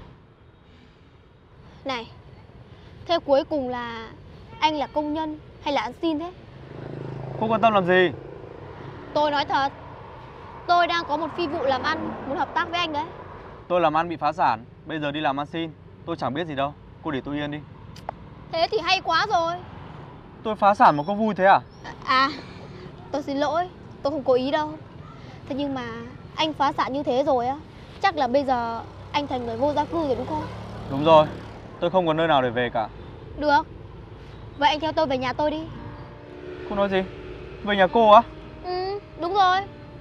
[SPEAKER 4] Này, thế cuối cùng là anh là công nhân hay là ăn xin thế?
[SPEAKER 3] Cô quan tâm làm gì?
[SPEAKER 4] Tôi nói thật, tôi đang có một phi vụ làm ăn muốn hợp tác với anh đấy.
[SPEAKER 3] Tôi làm ăn bị phá sản, bây giờ đi làm ăn xin. Tôi chẳng biết gì đâu. Cô để tôi yên đi.
[SPEAKER 4] Thế thì hay quá rồi.
[SPEAKER 3] Tôi phá sản mà cô vui thế à?
[SPEAKER 4] À, tôi xin lỗi, tôi không cố ý đâu. Thế nhưng mà anh phá sản như thế rồi á, chắc là bây giờ anh thành người vô gia cư rồi đúng không?
[SPEAKER 3] Đúng rồi, tôi không có nơi nào để về cả.
[SPEAKER 4] Được, vậy anh theo tôi về nhà tôi đi.
[SPEAKER 3] Cô nói gì? Về nhà cô á?
[SPEAKER 4] Ừ, đúng rồi.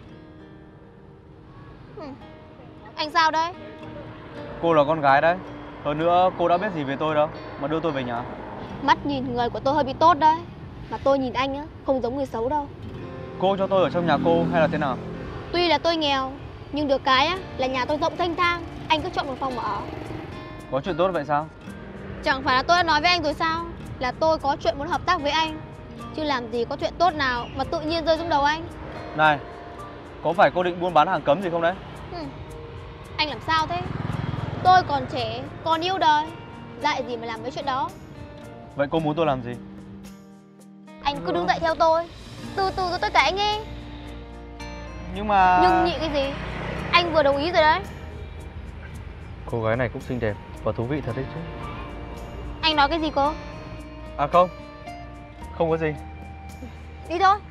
[SPEAKER 4] Ừ. Anh sao đấy?
[SPEAKER 3] Cô là con gái đấy. Hơn nữa cô đã biết gì về tôi đâu mà đưa tôi về nhà.
[SPEAKER 4] Mắt nhìn người của tôi hơi bị tốt đấy. Mà tôi nhìn anh á, không giống người xấu đâu.
[SPEAKER 3] Cô cho tôi ở trong nhà cô hay là thế nào?
[SPEAKER 4] Tuy là tôi nghèo, nhưng được cái á, là nhà tôi rộng thênh thang. Anh cứ chọn một phòng mà ở.
[SPEAKER 3] Có chuyện tốt vậy sao?
[SPEAKER 4] Chẳng phải là tôi đã nói với anh rồi sao? Là tôi có chuyện muốn hợp tác với anh. Chứ làm gì có chuyện tốt nào mà tự nhiên rơi xuống đầu anh.
[SPEAKER 3] Này, có phải cô định buôn bán hàng cấm gì không đấy?
[SPEAKER 4] Ừ. Anh làm sao thế? Tôi còn trẻ, còn yêu đời. Dại gì mà làm mấy chuyện đó.
[SPEAKER 3] Vậy cô muốn tôi làm gì?
[SPEAKER 4] Anh cứ đứng dậy theo tôi. Từ từ rồi tôi kể anh nghe.
[SPEAKER 3] Nhưng mà...
[SPEAKER 4] Nhưng nhị cái gì? Anh vừa đồng ý rồi đấy.
[SPEAKER 3] Cô gái này cũng xinh đẹp và thú vị thật đấy chứ.
[SPEAKER 4] Anh nói cái gì cô?
[SPEAKER 3] À không, không có gì.
[SPEAKER 4] Đi thôi.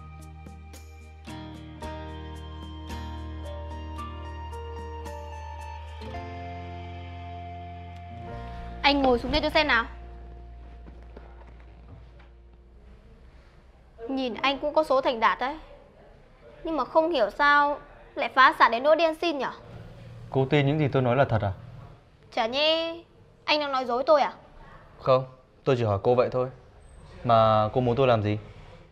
[SPEAKER 4] Anh ngồi xuống đây tôi xem nào. Nhìn anh cũng có số thành đạt đấy. Nhưng mà không hiểu sao lại phá sản đến nỗi đi ăn xin nhở?
[SPEAKER 3] Cô tin những gì tôi nói là thật à?
[SPEAKER 4] Chả nhẽ anh đang nói dối tôi à?
[SPEAKER 3] Không, tôi chỉ hỏi cô vậy thôi. Mà cô muốn tôi làm gì?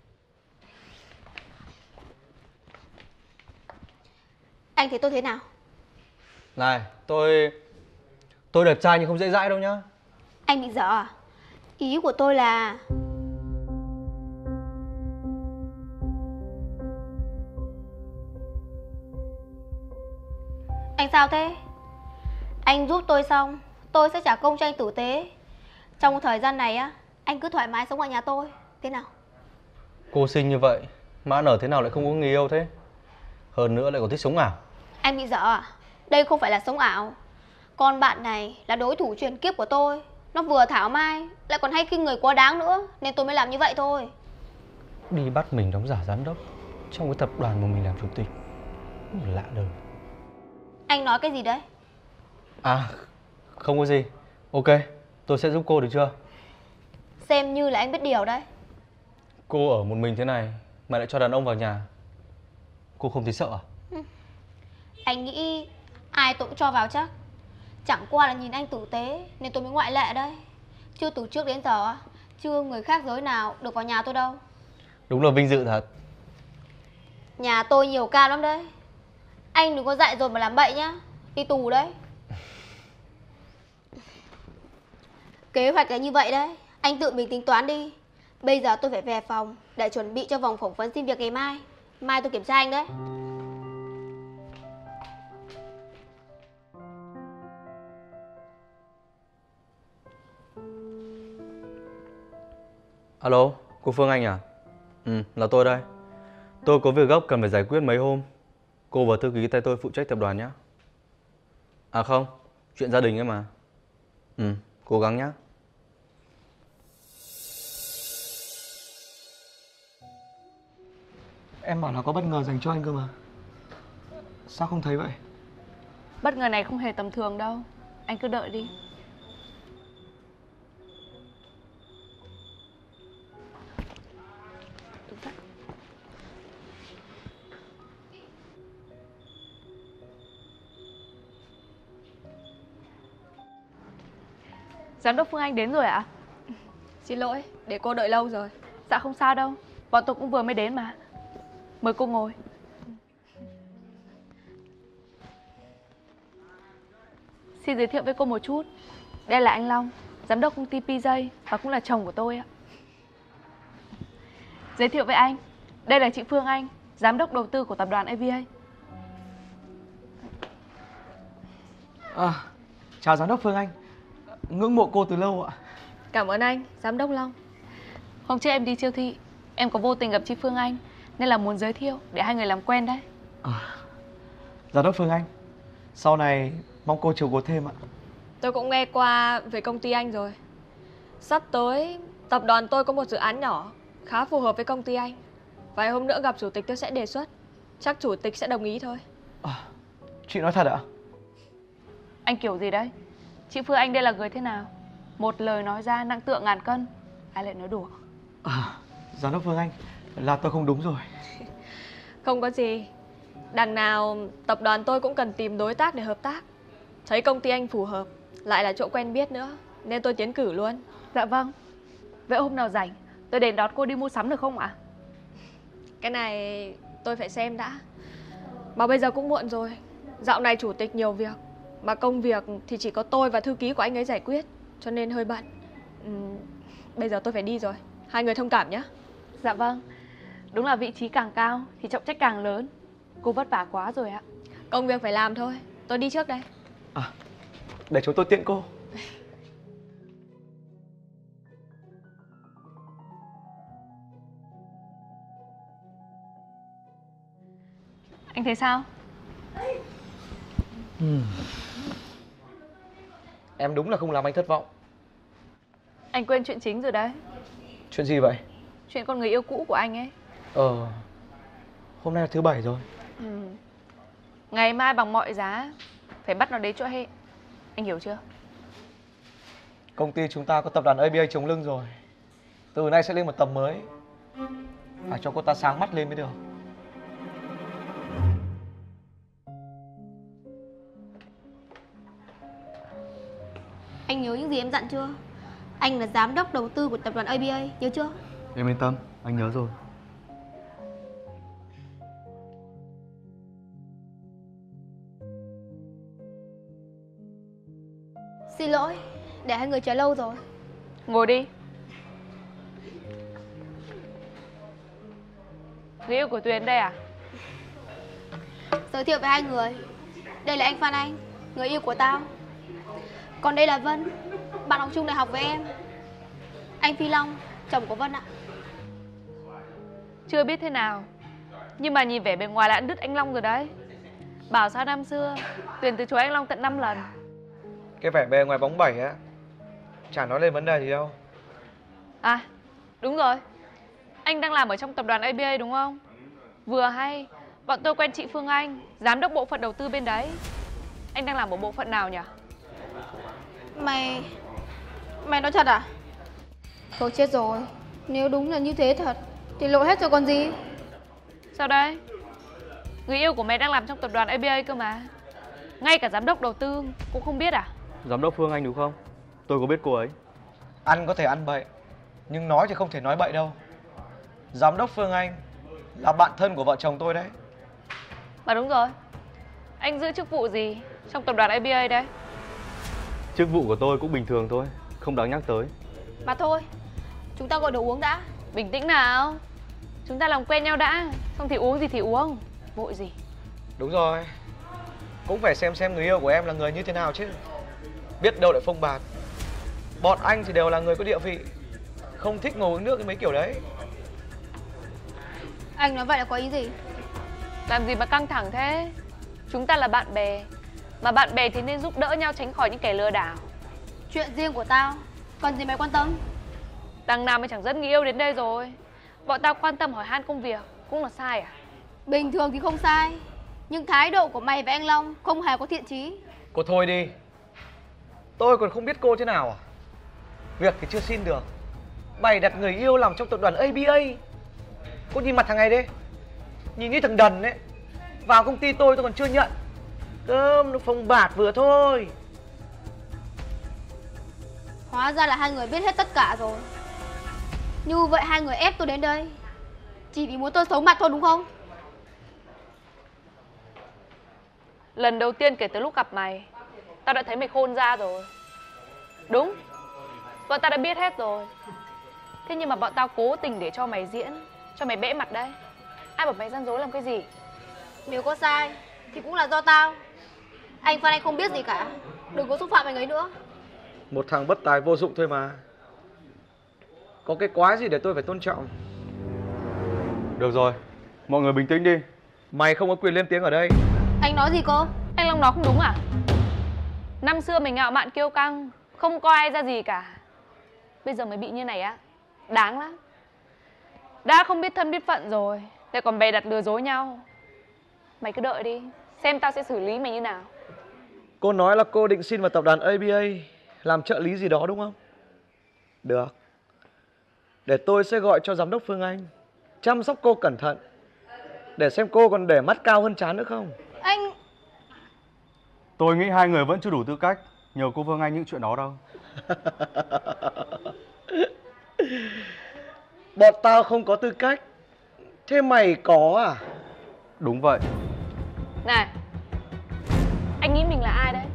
[SPEAKER 4] Anh thấy tôi thế nào?
[SPEAKER 3] Này, tôi... Tôi đẹp trai nhưng không dễ dãi đâu nhá.
[SPEAKER 4] Anh bị dở à? Ý của tôi là... Anh sao thế? Anh giúp tôi xong, tôi sẽ trả công cho anh tử tế. Trong thời gian này á, anh cứ thoải mái sống ở nhà tôi. Thế nào?
[SPEAKER 3] Cô xinh như vậy mà ăn ở thế nào lại không có người yêu thế? Hơn nữa lại còn thích sống ảo.
[SPEAKER 4] Anh bị dở à? Đây không phải là sống ảo. Con bạn này là đối thủ truyền kiếp của tôi. Nó vừa thảo mai, lại còn hay khinh người quá đáng nữa. Nên tôi mới làm như vậy thôi.
[SPEAKER 3] Đi bắt mình đóng giả giám đốc trong cái tập đoàn mà mình làm chủ tịch. Lạ đời.
[SPEAKER 4] Anh nói cái gì đấy?
[SPEAKER 3] À, không có gì. Ok, tôi sẽ giúp cô được chưa?
[SPEAKER 4] Xem như là anh biết điều đấy.
[SPEAKER 3] Cô ở một mình thế này mà lại cho đàn ông vào nhà, cô không thấy sợ à?
[SPEAKER 4] Anh nghĩ ai tôi cũng cho vào chắc. Chẳng qua là nhìn anh tử tế nên tôi mới ngoại lệ đấy. Chứ từ trước đến giờ á, chưa người khác giới nào được vào nhà tôi đâu.
[SPEAKER 3] Đúng là vinh dự thật.
[SPEAKER 4] Nhà tôi nhiều cam lắm đấy. Anh đừng có dại dột mà làm bậy nhá. Đi tù đấy. Kế hoạch là như vậy đấy. Anh tự mình tính toán đi. Bây giờ tôi phải về phòng để chuẩn bị cho vòng phỏng vấn xin việc ngày mai. Mai tôi kiểm tra anh đấy.
[SPEAKER 3] Alo, cô Phương Anh à? Ừ, là tôi đây. Tôi có việc gấp cần phải giải quyết mấy hôm. Cô và thư ký tay tôi phụ trách tập đoàn nhé. À không, chuyện gia đình ấy mà. Ừ, cố gắng nhé.
[SPEAKER 5] Em bảo là có bất ngờ dành cho anh cơ mà. Sao không thấy vậy?
[SPEAKER 7] Bất ngờ này không hề tầm thường đâu. Anh cứ đợi đi. Giám đốc Phương Anh đến rồi ạ? À?
[SPEAKER 2] Xin lỗi, để cô đợi lâu rồi.
[SPEAKER 7] Dạ không sao đâu, bọn tôi cũng vừa mới đến mà. Mời cô ngồi. Xin giới thiệu với cô một chút. Đây là anh Long, giám đốc công ty pê giây và cũng là chồng của tôi ạ. Giới thiệu với anh, đây là chị Phương Anh, giám đốc đầu tư của tập đoàn a vê a.
[SPEAKER 5] À, chào giám đốc Phương Anh. Ngưỡng mộ cô từ lâu ạ.
[SPEAKER 2] Cảm ơn anh, giám đốc Long.
[SPEAKER 7] Hôm trước em đi siêu thị, em có vô tình gặp chị Phương Anh nên là muốn giới thiệu để hai người làm quen đấy.
[SPEAKER 5] À, giám đốc Phương Anh, sau này mong cô chiều cố thêm ạ.
[SPEAKER 2] Tôi cũng nghe qua về công ty anh rồi. Sắp tới tập đoàn tôi có một dự án nhỏ khá phù hợp với công ty anh. Vài hôm nữa gặp chủ tịch tôi sẽ đề xuất. Chắc chủ tịch sẽ đồng ý thôi.
[SPEAKER 5] À, chị nói thật ạ?
[SPEAKER 7] Anh kiểu gì đấy? Chị Phương Anh đây là người thế nào? Một lời nói ra nặng tựa ngàn cân. Ai lại nói đùa?
[SPEAKER 5] À, giám đốc Phương Anh, là tôi không đúng rồi.
[SPEAKER 2] Không có gì. Đằng nào tập đoàn tôi cũng cần tìm đối tác để hợp tác. Thấy công ty anh phù hợp, lại là chỗ quen biết nữa, nên tôi tiến cử luôn.
[SPEAKER 7] Dạ vâng. Vậy hôm nào rảnh tôi đến đón cô đi mua sắm được không ạ?
[SPEAKER 2] Cái này tôi phải xem đã. Mà bây giờ cũng muộn rồi. Dạo này chủ tịch nhiều việc, mà công việc thì chỉ có tôi và thư ký của anh ấy giải quyết, cho nên hơi bận. ừ, Bây giờ tôi phải đi rồi. Hai người thông cảm nhé.
[SPEAKER 7] Dạ vâng. Đúng là vị trí càng cao thì trọng trách càng lớn. Cô vất vả quá rồi ạ.
[SPEAKER 2] Công việc phải làm thôi. Tôi đi trước đây.
[SPEAKER 5] À, để chúng tôi tiện cô.
[SPEAKER 7] Anh thấy sao?
[SPEAKER 5] Hmm. Em đúng là không làm anh thất vọng.
[SPEAKER 7] Anh quên chuyện chính rồi đấy.
[SPEAKER 5] Chuyện gì vậy?
[SPEAKER 7] Chuyện con người yêu cũ của anh ấy.
[SPEAKER 5] Ờ, hôm nay là thứ bảy rồi.
[SPEAKER 7] ừ. Ngày mai bằng mọi giá phải bắt nó đến chỗ hẹn. Anh hiểu chưa?
[SPEAKER 5] Công ty chúng ta có tập đoàn a bê a chống lưng rồi. Từ nay sẽ lên một tầm mới. Phải cho cô ta sáng mắt lên mới được.
[SPEAKER 4] Anh nhớ những gì em dặn chưa? Anh là giám đốc đầu tư của tập đoàn a bê a, nhớ chưa?
[SPEAKER 3] Em yên tâm, anh nhớ rồi.
[SPEAKER 4] Xin lỗi, để hai người chờ lâu rồi.
[SPEAKER 7] Ngồi đi. Người yêu của Tuyền đây à?
[SPEAKER 4] Giới thiệu với hai người. Đây là anh Phan Anh, người yêu của tao. Còn đây là Vân, bạn học chung đại học với em. Anh Phi Long, chồng của Vân ạ.
[SPEAKER 7] Chưa biết thế nào, nhưng mà nhìn vẻ bề ngoài là đã đứt anh Long rồi đấy. Bảo sao năm xưa Tuyền từ chối anh Long tận năm lần.
[SPEAKER 5] Cái vẻ bề ngoài bóng bẩy á, chả nói lên vấn đề gì đâu.
[SPEAKER 7] À, đúng rồi. Anh đang làm ở trong tập đoàn a bê a đúng không? Vừa hay, bọn tôi quen chị Phương Anh, giám đốc bộ phận đầu tư bên đấy. Anh đang làm ở bộ phận nào nhỉ?
[SPEAKER 4] Mày... Mày nói thật à? Thôi chết rồi. Nếu đúng là như thế thật thì lộ hết rồi còn gì.
[SPEAKER 7] Sao đây? Người yêu của mày đang làm trong tập đoàn a bê a cơ mà. Ngay cả giám đốc đầu tư cũng không biết à?
[SPEAKER 3] Giám đốc Phương Anh đúng không? Tôi có biết cô ấy.
[SPEAKER 5] Ăn có thể ăn bậy, nhưng nói thì không thể nói bậy đâu. Giám đốc Phương Anh là bạn thân của vợ chồng tôi đấy.
[SPEAKER 7] Mà đúng rồi. Anh giữ chức vụ gì trong tập đoàn a bê a đấy?
[SPEAKER 3] Chức vụ của tôi cũng bình thường thôi, không đáng nhắc tới.
[SPEAKER 4] Mà thôi, chúng ta gọi đồ uống đã.
[SPEAKER 7] Bình tĩnh nào. Chúng ta làm quen nhau đã, xong thì uống gì thì uống. Vội gì.
[SPEAKER 5] Đúng rồi, cũng phải xem xem người yêu của em là người như thế nào chứ. Biết đâu lại phông bạt. Bọn anh thì đều là người có địa vị, không thích ngồi uống nước cái mấy kiểu đấy.
[SPEAKER 4] Anh nói vậy là có ý gì?
[SPEAKER 7] Làm gì mà căng thẳng thế? Chúng ta là bạn bè, mà bạn bè thì nên giúp đỡ nhau tránh khỏi những kẻ lừa đảo.
[SPEAKER 4] Chuyện riêng của tao, còn gì mày quan tâm?
[SPEAKER 7] Đằng nào mày chẳng dẫn người yêu đến đây rồi. Bọn tao quan tâm hỏi han công việc cũng là sai à?
[SPEAKER 4] Bình thường thì không sai, nhưng thái độ của mày với anh Long không hề có thiện chí.
[SPEAKER 5] Cô thôi đi, tôi còn không biết cô thế nào à? Việc thì chưa xin được, bày đặt người yêu làm trong tập đoàn a bê a. Cô nhìn mặt thằng này đi, nhìn như thằng đần ấy. Vào công ty tôi tôi còn chưa nhận, cơm nó phông bạt vừa thôi.
[SPEAKER 4] Hóa ra là hai người biết hết tất cả rồi. Như vậy hai người ép tôi đến đây chỉ vì muốn tôi xấu mặt thôi đúng không?
[SPEAKER 7] Lần đầu tiên kể từ lúc gặp mày, tao đã thấy mày khôn ra rồi. Đúng, bọn tao đã biết hết rồi. Thế nhưng mà bọn tao cố tình để cho mày diễn, cho mày bẽ mặt đấy. Ai bảo mày gian dối làm cái gì?
[SPEAKER 4] Nếu có sai thì cũng là do tao. Anh Phan Anh không biết gì cả, đừng có xúc phạm anh ấy nữa.
[SPEAKER 5] Một thằng bất tài vô dụng thôi mà. Có cái quái gì để tôi phải tôn trọng?
[SPEAKER 3] Được rồi, mọi người bình tĩnh đi.
[SPEAKER 5] Mày không có quyền lên tiếng ở đây.
[SPEAKER 4] Anh nói gì cô?
[SPEAKER 7] Anh Long nói không đúng à? Năm xưa mày ngạo mạn kiêu căng, không coi ai ra gì cả. Bây giờ mày bị như này á, đáng lắm. Đã không biết thân biết phận rồi, lại còn bày đặt lừa dối nhau. Mày cứ đợi đi, xem tao sẽ xử lý mày như nào.
[SPEAKER 5] Cô nói là cô định xin vào tập đoàn a bê a làm trợ lý gì đó đúng không? Được. Để tôi sẽ gọi cho giám đốc Phương Anh chăm sóc cô cẩn thận, để xem cô còn để mắt cao hơn trán nữa không.
[SPEAKER 4] Anh...
[SPEAKER 3] Tôi nghĩ hai người vẫn chưa đủ tư cách nhờ cô Phương Anh những chuyện đó đâu.
[SPEAKER 5] Bọn tao không có tư cách, thế mày có à?
[SPEAKER 3] Đúng vậy.
[SPEAKER 7] Này, anh nghĩ mình là ai đấy?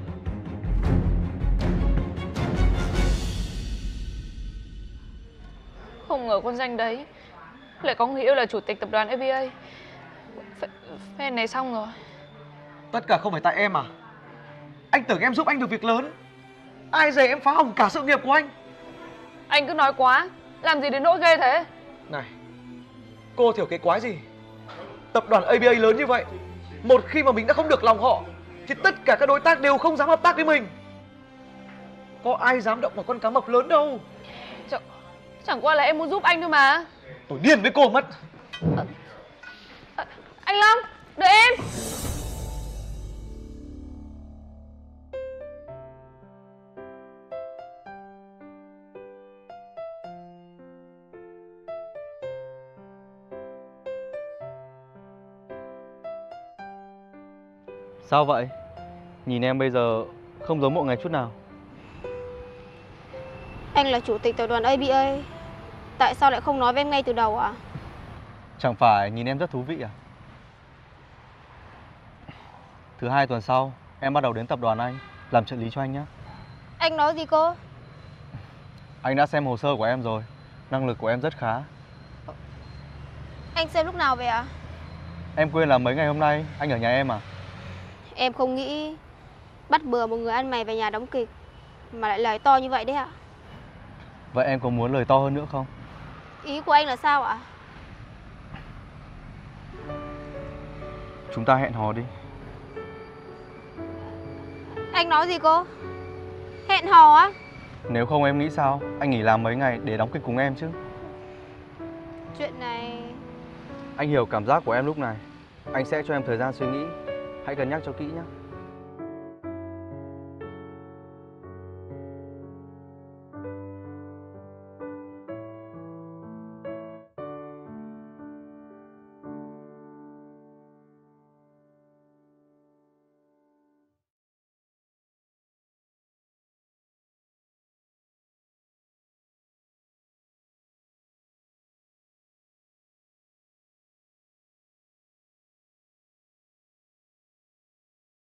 [SPEAKER 7] Không ngờ con danh đấy lại có người yêu là chủ tịch tập đoàn a bê a. Phen này xong rồi.
[SPEAKER 5] Tất cả không phải tại em à? Anh tưởng em giúp anh được việc lớn, ai dè em phá hỏng cả sự nghiệp của anh.
[SPEAKER 7] Anh cứ nói quá, làm gì đến nỗi ghê thế?
[SPEAKER 5] Này, cô thiểu cái quái gì? Tập đoàn a bê a lớn như vậy, một khi mà mình đã không được lòng họ thì tất cả các đối tác đều không dám hợp tác với mình. Có ai dám động vào con cá mập lớn đâu.
[SPEAKER 7] Ch Chẳng qua là em muốn giúp anh thôi mà.
[SPEAKER 5] Tôi điên với cô mất.
[SPEAKER 7] à, à, Anh Long, đợi em.
[SPEAKER 3] Sao vậy? Nhìn em bây giờ không giống mọi ngày chút nào.
[SPEAKER 4] Anh là chủ tịch tập đoàn a bê a, tại sao lại không nói với em ngay từ đầu à?
[SPEAKER 3] Chẳng phải nhìn em rất thú vị à? Thứ hai tuần sau em bắt đầu đến tập đoàn anh làm trợ lý cho anh nhé.
[SPEAKER 4] Anh nói gì cô?
[SPEAKER 3] Anh đã xem hồ sơ của em rồi, năng lực của em rất khá.
[SPEAKER 4] Anh xem lúc nào về à?
[SPEAKER 3] Em quên là mấy ngày hôm nay anh ở nhà em à?
[SPEAKER 4] Em không nghĩ bắt bừa một người ăn mày về nhà đóng kịch mà lại lời to như vậy đấy ạ.
[SPEAKER 3] Vậy em có muốn lời to hơn nữa không?
[SPEAKER 4] Ý của anh là sao ạ?
[SPEAKER 3] Chúng ta hẹn hò đi.
[SPEAKER 4] Anh nói gì cô? Hẹn hò á?
[SPEAKER 3] Nếu không em nghĩ sao? Anh nghỉ làm mấy ngày để đóng kịch cùng em chứ.
[SPEAKER 4] Chuyện này...
[SPEAKER 3] Anh hiểu cảm giác của em lúc này. Anh sẽ cho em thời gian suy nghĩ. Hãy cân nhắc cho kỹ nhé.